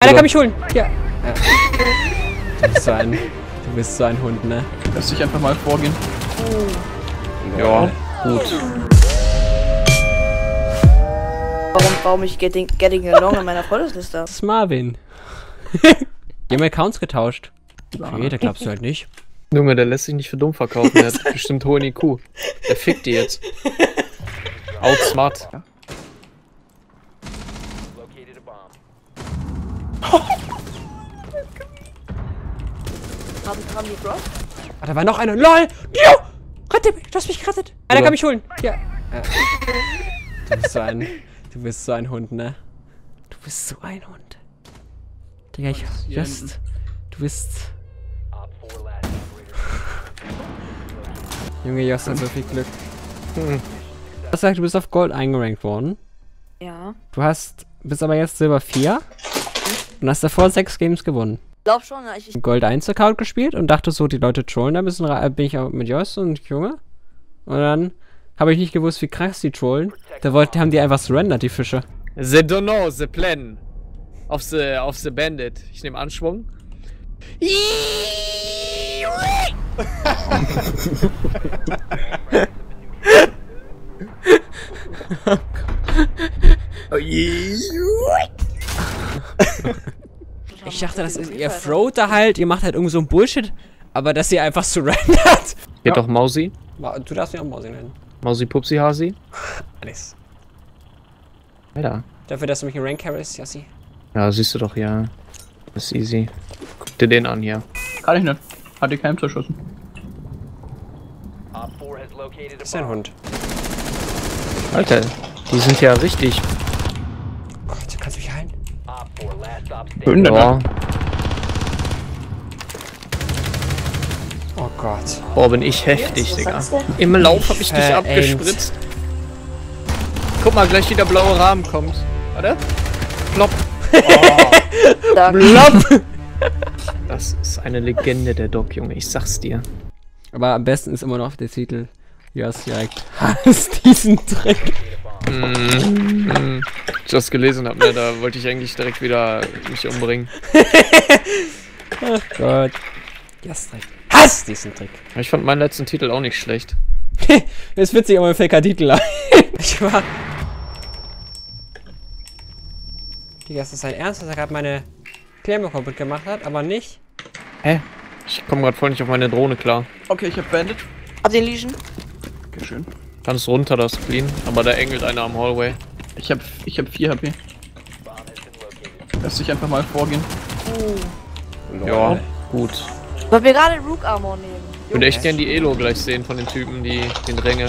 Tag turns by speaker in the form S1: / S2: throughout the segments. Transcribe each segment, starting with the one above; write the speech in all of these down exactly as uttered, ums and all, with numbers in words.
S1: der kann mich holen. Ja. ja. Du bist so ein, du bist so ein Hund, ne?
S2: Lass dich einfach mal vorgehen.
S1: Oh.
S2: Ja, gut.
S3: Warum, warum ich getting, getting along in meiner Freundesliste?
S1: Das ist Marvin. Die haben Accounts getauscht. Okay, da glaubst du halt nicht.
S4: Junge, der lässt sich nicht für dumm verkaufen. Der hat bestimmt hohen I Q. Der fickt die jetzt. Outsmart.
S3: Haben, haben die Bros?
S1: Ah, da war noch einer. LOL! Jo! Rette mich! Du hast mich gerettet! Einer kann mich holen! Ja. ja. Du bist so ein. Du bist so ein Hund, ne? Du bist so ein Hund. Digga, ich. Just. Du bist. Junge, Jost hat so viel Glück. Hm. Du hast gesagt, du bist auf Gold eingerankt worden.
S3: Ja.
S1: Du hast. Bist aber jetzt Silber vier. Und hast davor sechs Games gewonnen.
S3: Ich glaub schon, ich, ich
S1: Gold eins Account gespielt und dachte so, die Leute trollen da ein bisschen, bin ich auch mit Jost und Junge. Und dann habe ich nicht gewusst, wie krass die trollen. Da wollten, haben die einfach surrendert, die Fische.
S4: The don't know, the plan. Auf the, auf the bandit. Ich nehme Anschwung.
S1: Ich dachte, das ist, ihr throwt da halt, ihr macht halt irgendwie so ein Bullshit, aber dass ihr einfach surrendert.
S4: Geht doch Mausi.
S1: Du darfst mich auch Mausi nennen.
S4: Mausi Pupsi Hasi.
S1: Alles.
S4: Alter.
S1: Dafür, dass du mich in Rank carryst, Jassi.
S4: Ja, siehst du doch, ja. Das ist easy. Guck dir den an hier.
S2: Kann ich nicht. Hat die keinem zerschossen.
S1: Das ist ein Hund.
S4: Alter, die sind ja richtig.
S1: Gott, kannst du mich heilen?
S2: Hunde,
S4: Boah.
S1: Oh Gott.
S4: Boah, bin ich heftig, Digga. Im Lauf hab ich dich
S1: Äh,
S4: abgespritzt. Guck mal, gleich wieder blaue Rahmen kommt. Warte. Plopp.
S3: da
S1: Blopp!
S4: Das ist eine Legende, der Doc, Junge. Ich sag's dir.
S1: Aber am besten ist immer noch der Titel. Jassi direkt. Hasst diesen Dreck.
S4: Mm, mm. Ich das gelesen hab, ne, da wollte ich eigentlich direkt wieder mich umbringen.
S1: Ach Gott. Jas Dreck. Hass diesen Trick.
S4: Ich fand meinen letzten Titel auch nicht schlecht.
S1: Das ist witzig, aber ein faker Titel. Ich war. Digga, ist das sein Ernst, dass er gerade meine Klemme kaputt gemacht hat, aber nicht?
S4: Hä? Ich komme gerade voll nicht auf meine Drohne klar.
S2: Okay, ich hab Bandit.
S3: Hab den Legion.
S2: Okay, schön.
S4: Ganz runter das Clean, aber da engelt einer am Hallway.
S2: Ich hab, ich hab vier H P. Lass dich einfach mal vorgehen.
S3: Uh.
S4: Ja, gut.
S3: Weil wir gerade Rook Armor nehmen.
S4: Ich würde echt gern die Elo gleich sehen von den Typen, die den Dränge.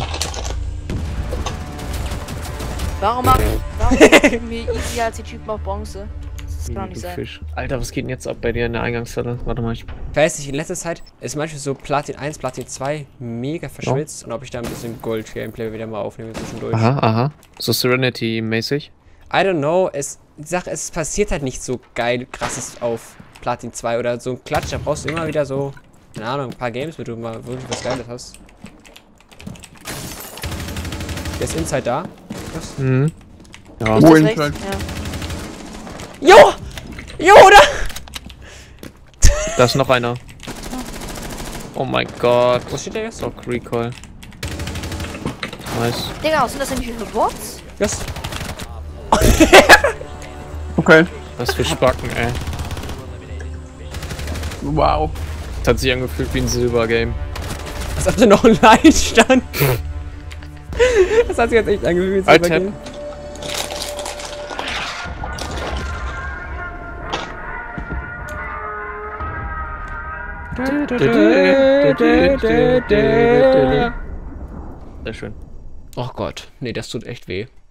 S3: Warum machen warum machen wir easy als die Typen auf Bronze? Das kann doch nicht
S4: Du
S3: sein.
S4: Fisch. Alter, was geht denn jetzt ab bei dir in der Eingangshalle? Warte mal, ich.
S1: Ich weiß nicht, in letzter Zeit ist manchmal so Platin eins, Platin zwei mega verschwitzt und ob ich da ein bisschen Gold-Gameplay wieder mal aufnehme zwischendurch.
S4: Aha, aha. So Serenity-mäßig.
S1: I don't know, es, die Sache, es passiert halt nicht so geil, krasses auf Platin zwei oder so ein Klatsch, da brauchst du immer wieder so, keine Ahnung, ein paar Games, wenn du mal wirklich was Geiles hast. Der ist Inside da. Was?
S4: Mhm. Ja.
S3: Ist
S2: Oh,
S3: das
S2: in
S3: rechts?
S2: Front.
S3: Ja.
S1: Jo! Jo, oder?
S4: Da ist noch einer. Oh mein Gott.
S1: Wo steht der jetzt?
S4: Doc Recoil. Nice.
S3: Digga, was sind das denn für Bots?
S1: Just.
S2: Okay.
S4: Was für Spacken, ey.
S2: Wow.
S4: Das hat sich angefühlt wie ein Silber-Game.
S1: Was habt ihr noch ein Line stand? Das hat sich jetzt echt angefühlt.
S4: Alter.
S1: Gehen.
S4: Sehr schön.
S1: Oh Gott, nee, das tut echt weh.